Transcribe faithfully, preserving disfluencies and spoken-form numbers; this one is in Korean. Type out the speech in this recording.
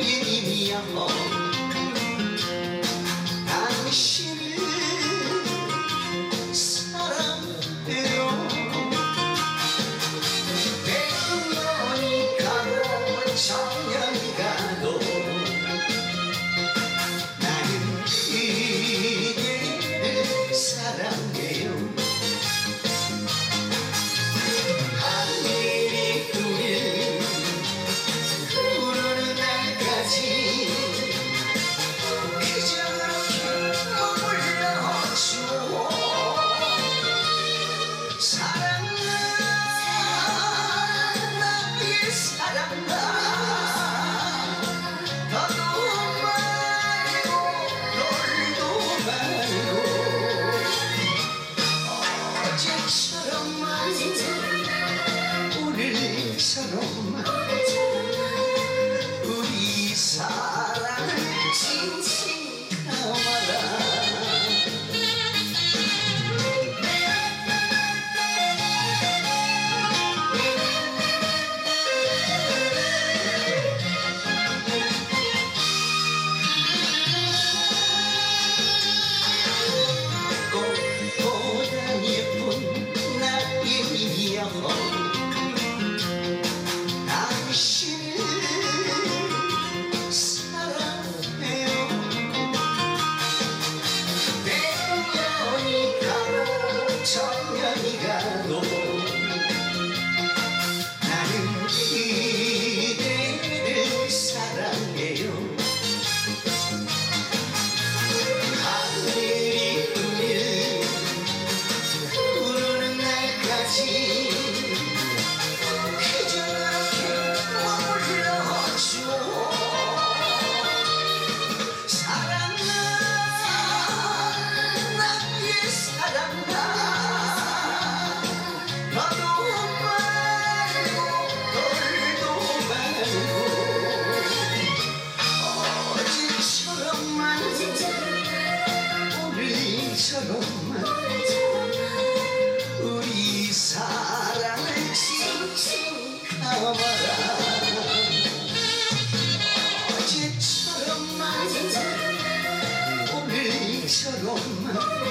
나의 님이여 당신을 사랑해요. 백년이 가고 천년이 가도 나는 그대를 사랑해요. 하늘이 우릴 부르는 날까지 그저 그렇게 머물러줘. 사랑아 나의 사랑아 너도 말고 놀도 말고 어제처럼만 오늘처럼만 우리 사랑을 칭칭 감아라. 꽃보다 예쁜 나의 님이여 당신을 사랑해요. 백년이 가도 천년이 가도 나는 그대를 사랑해요. 하늘이 우릴 부르는 날까지 그저 그렇게 머물러줘. 사랑아 나의 사랑아 너도 말고 놀도 말고 어제처럼만 오늘처럼만 우리 사랑을 칭칭 감아라. 어제처럼만 오늘처럼만